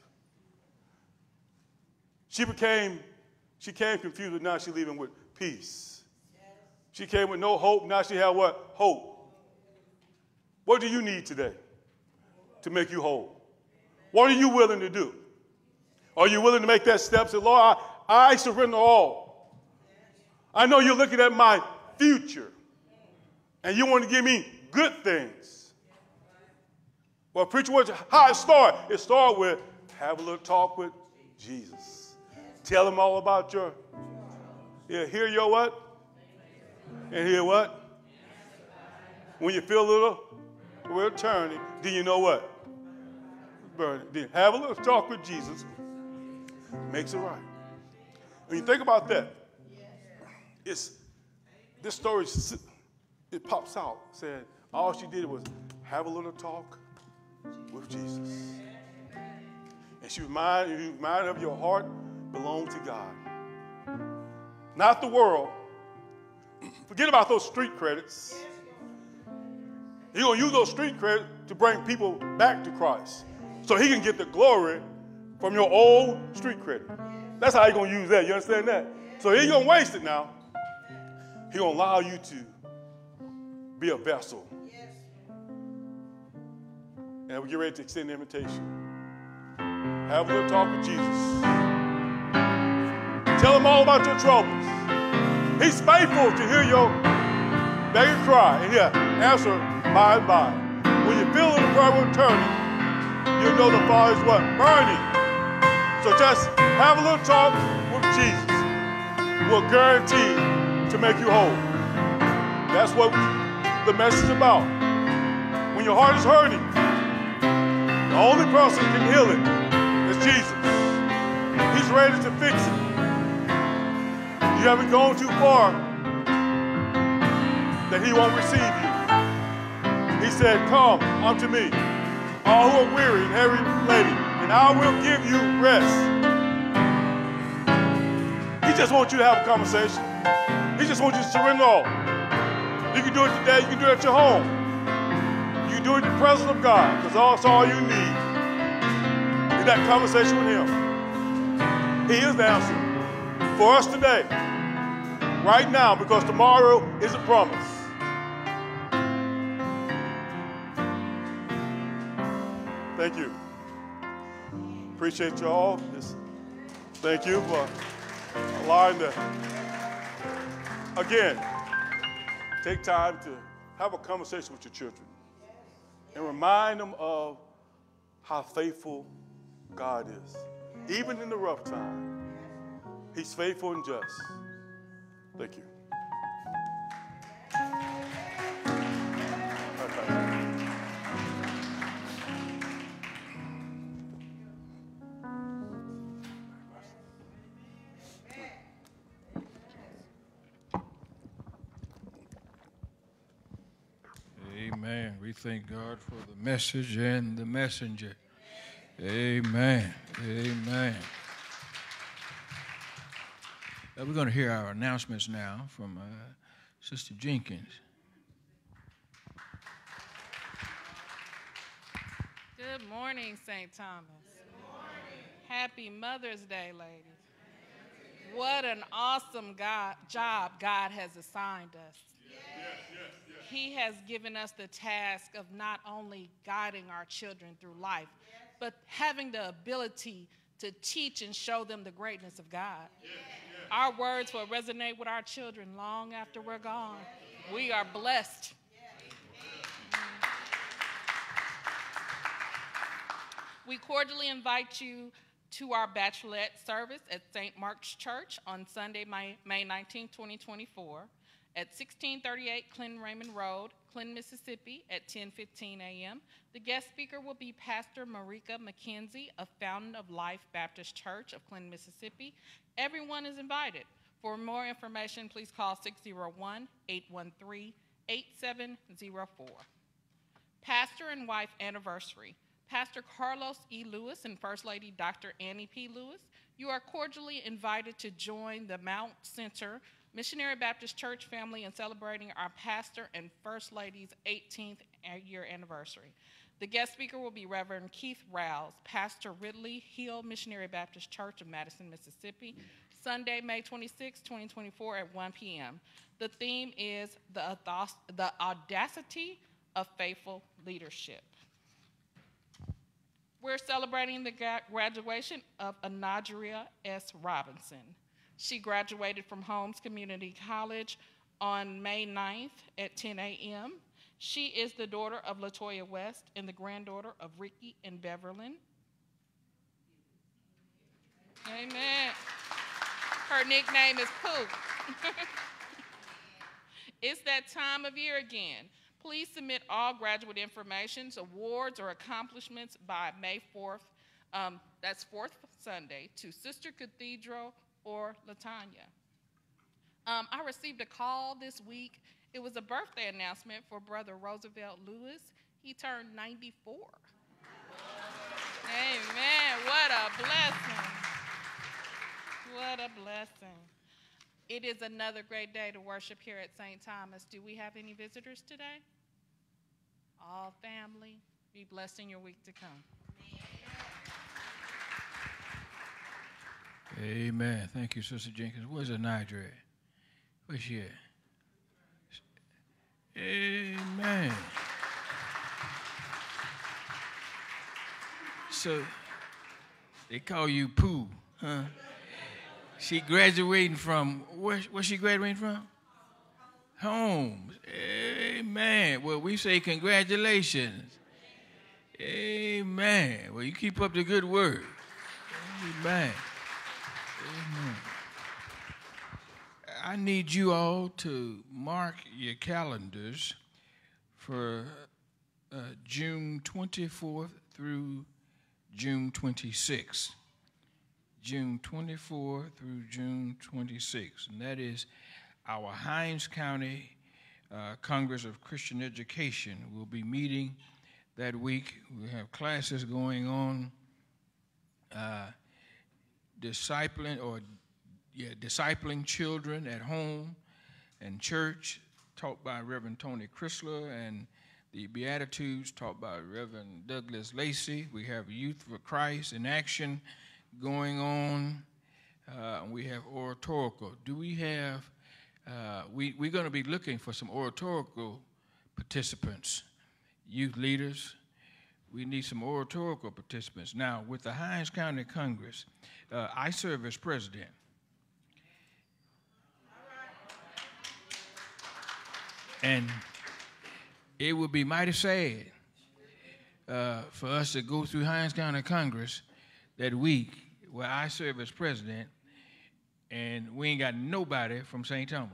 She became, she came confused, but now she's leaving with peace. She came with no hope, now she had what? Hope. What do you need today to make you whole? What are you willing to do? Are you willing to make that step? Say, Lord, I, I surrender all. I know you're looking at my future. And you want to give me good things. Well, preacher, what, how it start? It start with have a little talk with Jesus. Tell him all about your, yeah, hear your what? And hear what? When you feel a little, we're turning, then you know what? Burning. Then have a little talk with Jesus. Makes it right. When you think about that, it's this story, it pops out saying all she did was have a little talk with Jesus. And she reminded you reminded of your heart belonged to God. Not the world. Forget about those street credits. You're going to use those street credits to bring people back to Christ so he can get the glory from your old street credit. That's how he's going to use that. You understand that? So he's going to waste it now. He's going to allow you to be a vessel. And we get ready to extend the invitation. Have a little talk with Jesus. Tell him all about your troubles. He's faithful to hear your begging cry and he'll answer by and by. When you feel the prayer will turning, you'll know the fire is what? Burning. So just have a little talk with Jesus. We'll guarantee to make you whole. That's what the message is about. When your heart is hurting, the only person who can heal it is Jesus. He's ready to fix it. You haven't gone too far that he won't receive you. He said, come unto me, all who are weary and heavy laden, and I will give you rest. He just wants you to have a conversation. He just wants you to surrender all. You can do it today. You can do it at your home. You can do it in the presence of God, because that's all you need is that conversation with him. He is the answer for us today, right now, because tomorrow is a promise. Thank you. Appreciate you all. Just thank you for allowing the, again, take time to have a conversation with your children and remind them of how faithful God is. Even in the rough time, he's faithful and just. Thank you.
Amen. We thank God for the message and the messenger. Amen. Amen. Uh, we're going to hear our announcements now from uh, Sister Jenkins.
Good morning, Saint Thomas. Good morning. Happy Mother's Day, ladies. What an awesome God, job God has assigned us. Yes, yes, yes. He has given us the task of not only guiding our children through life, yes, but having the ability to teach and show them the greatness of God. Yes, yes. Our words will resonate with our children long after we're gone. Yes. We are blessed. Yes. We cordially invite you to our bachelorette service at Saint Mark's Church on Sunday, May nineteenth, twenty twenty-four. At sixteen thirty-eight Clinton Raymond Road, Clinton, Mississippi, at ten fifteen a.m. The guest speaker will be Pastor Marika McKenzie of Fountain of Life Baptist Church of Clinton, Mississippi. Everyone is invited. For more information, please call six oh one, eight one three, eight seven oh four. Pastor and wife anniversary. Pastor Carlos E. Lewis and First Lady Doctor Annie P. Lewis, you are cordially invited to join the Mount Center Missionary Baptist Church family in celebrating our pastor and First Lady's eighteenth year anniversary. The guest speaker will be Reverend Keith Rouse, Pastor Ridley Hill Missionary Baptist Church of Madison, Mississippi, Sunday, May twenty-sixth, twenty twenty-four at one p.m. The theme is the, the audacity of faithful leadership. We're celebrating the graduation of Anadria S. Robinson. She graduated from Holmes Community College on May ninth at ten a m She is the daughter of LaToya West and the granddaughter of Ricky and Beverlyn. Amen. Her nickname is Pooh. It's that time of year again. Please submit all graduate information, awards, or accomplishments by May fourth. Um, that's fourth Sunday, to Sister Cathedral or Latanya. Um, I received a call this week. It was a birthday announcement for Brother Roosevelt Lewis. He turned ninety-four. Amen. What a blessing. What a blessing. It is another great day to worship here at Saint Thomas. Do we have any visitors today? All family, be blessed in your week to come.
Amen. Thank you, Sister Jenkins. Where's Anidra at? Where's she at? Amen. So, they call you Pooh, huh? She graduating from, where, where she graduating from? Home. Amen. Well, we say congratulations. Amen. Well, you keep up the good work. Amen. Amen. I need you all to mark your calendars for uh, June twenty-fourth through June twenty-sixth. June twenty-fourth through June twenty-sixth. And that is our Hinds County uh, Congress of Christian Education. We'll be meeting that week. We have classes going on, uh, discipling or yeah, discipling children at home and church, taught by Reverend Tony Chrysler, and the Beatitudes taught by Reverend Douglas Lacey. We have Youth for Christ in Action going on. Uh, we have oratorical. Do we have, uh, we, we're going to be looking for some oratorical participants, youth leaders. We need some oratorical participants. Now, with the Hinds County Congress, uh, I serve as president. And it would be mighty sad uh, for us to go through Hinds County Congress that week where I serve as president and we ain't got nobody from Saint Thomas.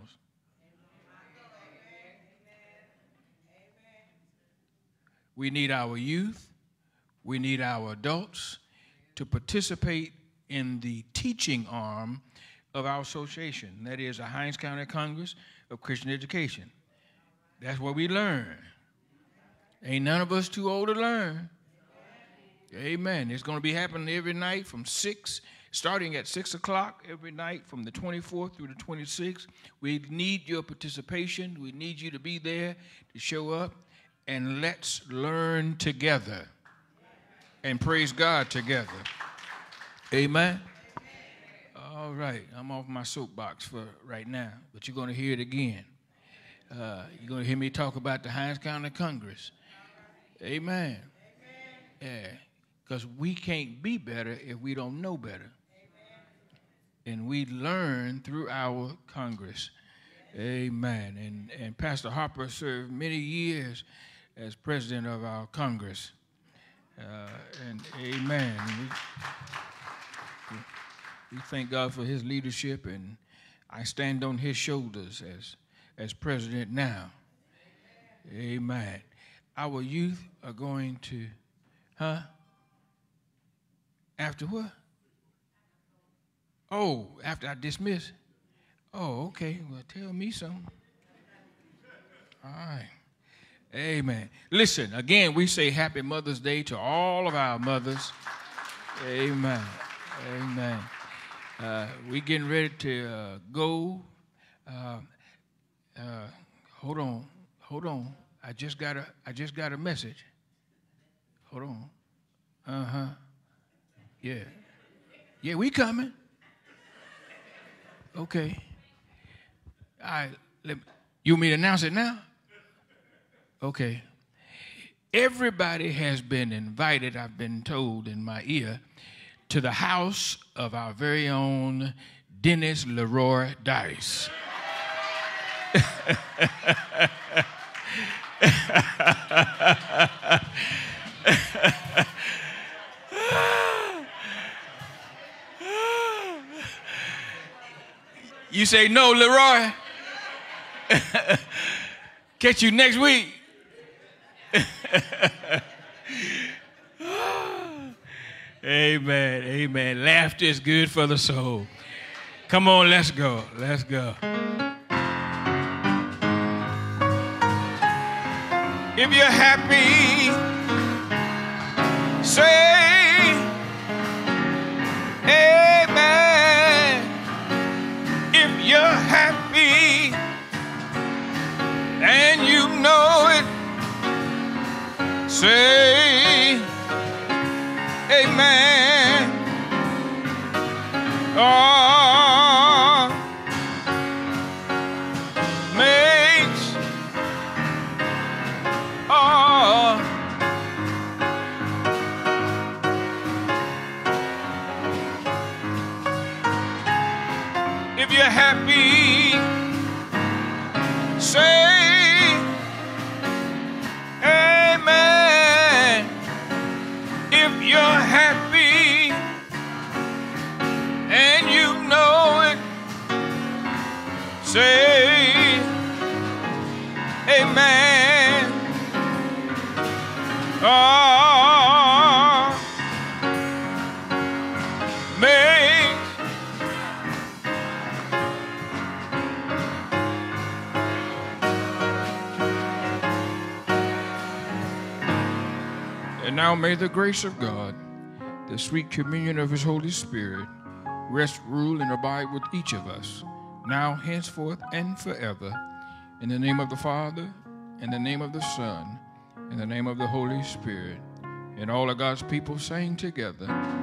We need our youth, we need our adults to participate in the teaching arm of our association. That is the Hinds County Congress of Christian Education. That's where we learn. Ain't none of us too old to learn. Amen. It's going to be happening every night from six, starting at six o'clock every night from the twenty-fourth through the twenty-sixth. We need your participation. We need you to be there to show up, and let's learn together and praise God together. Amen. All right. I'm off my soapbox for right now, but you're going to hear it again. Uh, you're going to hear me talk about the Hinds County Congress. Amen. Yeah, because we can't be better if we don't know better. And we learn through our Congress. Amen. And, and Pastor Harper served many years as president of our Congress. Uh, and amen. We, we thank God for his leadership, and I stand on his shoulders as as president now. Amen. Our youth are going to, huh? After what? Oh, after I dismiss? Oh, okay. Well, tell me something. All right. Amen. Listen, again, we say Happy Mother's Day to all of our mothers. Amen. Amen. Uh, we getting ready to uh, go. Uh, Uh, hold on, hold on. I just got a, I just got a message. Hold on. Uh huh. Yeah. Yeah, we coming. Okay. All right. Let me, you want me to announce it now? Okay. Everybody has been invited, I've been told in my ear, to the house of our very own Dennis Leroy Dice. You say no, Leroy. Catch you next week. Amen. Amen. Laughter is good for the soul. Come on, let's go. Let's go. If you're happy, say amen. If you're happy and you know it, say amen. Oh, makes oh if you're happy, say amen. If you're happy and you know it, say amen. Oh, make and now may the grace of God, the sweet communion of his Holy Spirit, rest, rule, and abide with each of us, now, henceforth, and forever. In the name of the Father, in the name of the Son, in the name of the Holy Spirit. And all of God's people sang together.